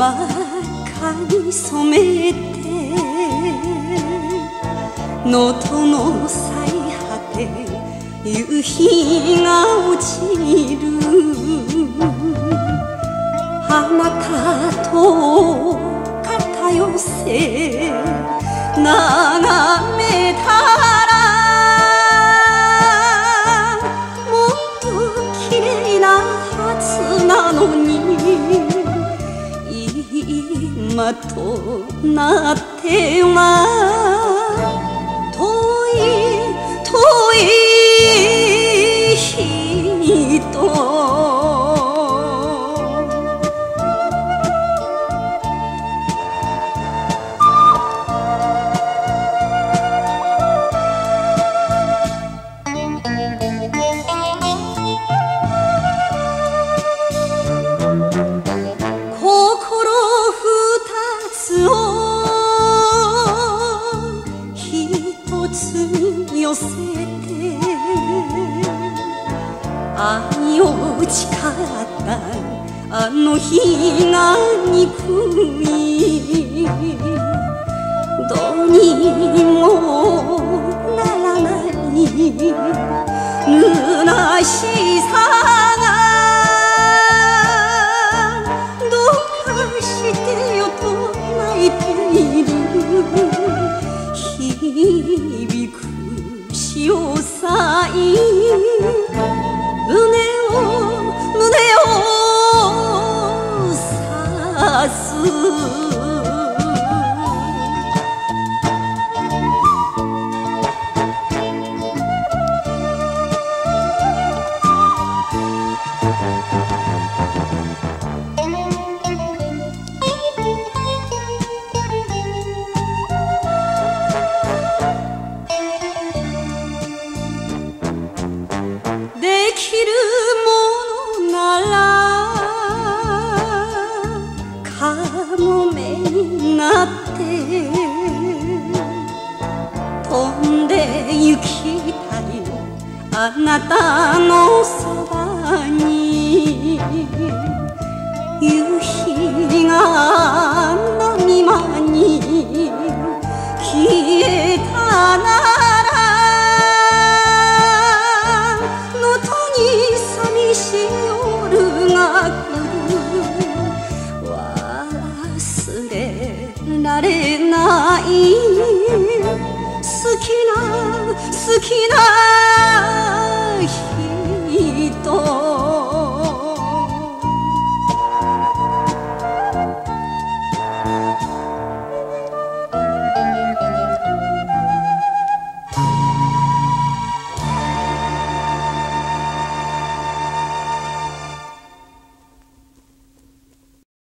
真っ赤に染めて能登の最果て夕日が落ちるあなたと肩寄せ眺めたらもっと綺麗なはずなのに今となっては遠い人寄せて愛を誓ったあの日が憎いどうにもならない虚しさがどうかしてよと泣いている響く潮さい胸を刺すできるものならカモメになって飛んで行きたいあなたのそばに夕日が波間に消えたなら寂しい夜が来る忘れられない好きな